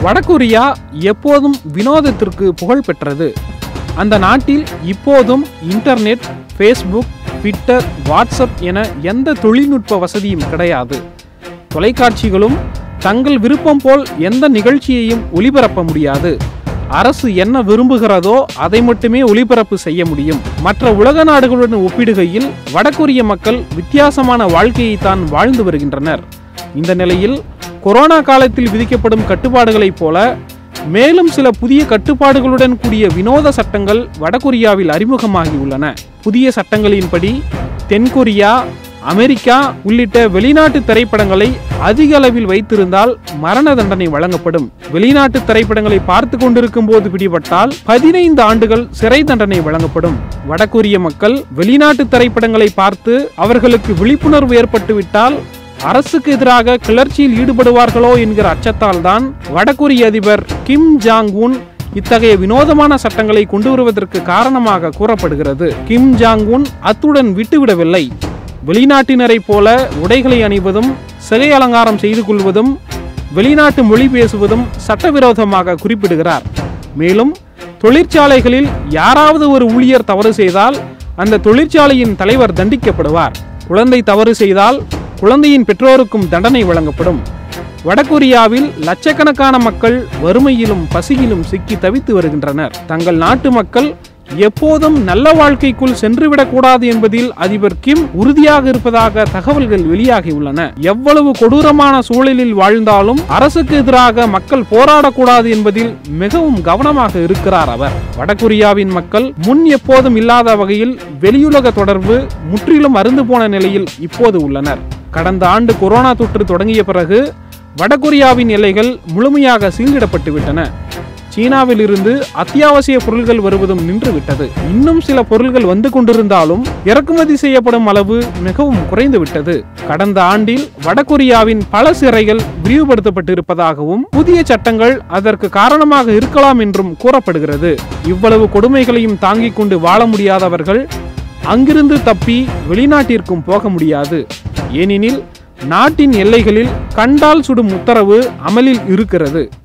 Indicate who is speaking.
Speaker 1: வடகொரியா எப்போதும் வினோதத்திற்கு புகழ் பெற்றது. அந்த நாட்டில் இப்போதும் இன்டர்நெட், ஃபேஸ்புக், ட்விட்டர், வாட்ஸ்அப் என எந்த தொழில்நுட்ப வசதியும் கிடையாது. தொலைக்காட்சிகளும் தங்கள் விருப்பம் போல் எந்த நிகழ்ச்சியையும் ஒளிபரப்ப முடியாது. அரசு என்ன விரும்புகிறதோ அதை மட்டுமே ஒளிபரப்பு செய்ய முடியும். மற்ற உலக நாடுகளுடன் ஒப்பிடுகையில் வடகொரிய மக்கள் வித்தியாசமான வாழ்க்கையை தான் வாழ்ந்து வருகின்றனர். இந்த நிலையில் கொரோனா காலத்தில் விதிக்கப்படும் கட்டுப்பாடுகளைப் போல மேலும் சில புதிய கட்டுப்பாடுகளுடன் கூடிய வினோத சட்டங்கள் வடகொரியாவில் அறிமுகமாகியுள்ளன. புதிய சட்டங்களின்படி தென்கொரியா, அமெரிக்கா உள்ளிட்ட வெளிநாட்டு திரைப்படங்களை அதிக அளவில் வைத்திருந்தால் மரண தண்டனை வழங்கப்படும். வெளிநாட்டு திரைப்படங்களை பார்த்து கொண்டிருக்கும் போது பிடிபட்டால் 15 ஆண்டுகள் சிறை தண்டனை வழங்கப்படும். வடகொரிய மக்கள் வெளிநாட்டு திரைப்படங்களை பார்த்து அவர்களுக்கு விழிப்புணர்வு ஏற்பட்டுவிட்டால் அரசுக்கு எதிராக கிளர்ச்சியில் ஈடுபடுவார்களோ என்கிற அச்சத்தால் தான் வடகொரிய அதிபர் கிம் ஜாங் உன் இத்தகைய வினோதமான சட்டங்களை கொண்டு வருவதற்கு காரணமாக கூறப்படுகிறது. கிம் ஜாங் உன் அத்துடன் விட்டுவிடவில்லை. வெளிநாட்டினரை போல உடைகளை அணிவதும், சிகை அலங்காரம் செய்து கொள்வதும், வெளிநாட்டு மொழி பேசுவதும் சட்டவிரோதமாக குறிப்பிடுகிறார். மேலும் தொழிற்சாலைகளில் யாராவது ஒரு ஊழியர் தவறு செய்தால் அந்த தொழிற்சாலையின் தலைவர் தண்டிக்கப்படுவார். குழந்தை தவறு செய்தால் குழந்தையின் பெற்றோருக்கும் தண்டனை வழங்கப்படும். வடகொரியாவில் லட்சக்கணக்கான மக்கள் வறுமையிலும் பசியிலும் சிக்கி தவித்து வருகின்றனர். தங்கள் நாட்டு மக்கள் எப்போதும் நல்ல வாழ்க்கைக்குள் சென்றுவிடக்கூடாது என்பதில் அதிபர் கிம் உறுதியாக இருப்பதாக தகவல்கள் வெளியாகியுள்ளன. எவ்வளவு கொடூரமான சூழலில் வாழ்ந்தாலும் அரசுக்கு எதிராக மக்கள் போராடக்கூடாது என்பதில் மிகவும் கவனமாக இருக்கிறார் அவர். வடகொரியாவின் மக்கள் முன் எப்போதும் இல்லாத வகையில் வெளியுலக தொடர்பு முற்றிலும் அருந்து போன நிலையில் இப்போது உள்ளனர். கடந்த ஆண்டு கொரோனா தொற்று தொடங்கிய பிறகு வடகொரியாவின் எல்லைகள் முழுமையாக சீலிடப்பட்டு விட்டன. சீனாவில் இருந்து அத்தியாவசிய பொருட்கள் வருவதும் நின்றுவிட்டது. இன்னும் சில பொருட்கள் வந்து கொண்டிருந்தாலும் இறக்குமதி செய்யப்படும் அளவு மிகவும் குறைந்துவிட்டது. கடந்த ஆண்டில் வடகொரியாவின் பல சிறைகள் விரிவுபடுத்தப்பட்டிருப்பதாகவும் புதிய சட்டங்கள் அதற்கு காரணமாக இருக்கலாம் என்றும் கூறப்படுகிறது. இவ்வளவு கொடுமைகளையும் தாங்கிக் கொண்டு வாழ முடியாதவர்கள் அங்கிருந்து தப்பி வெளிநாட்டிற்கும் போக முடியாது. ஏனெனில் நாட்டின் எல்லைகளில் கண்டால் சுடும் உத்தரவு அமலில் இருக்கிறது.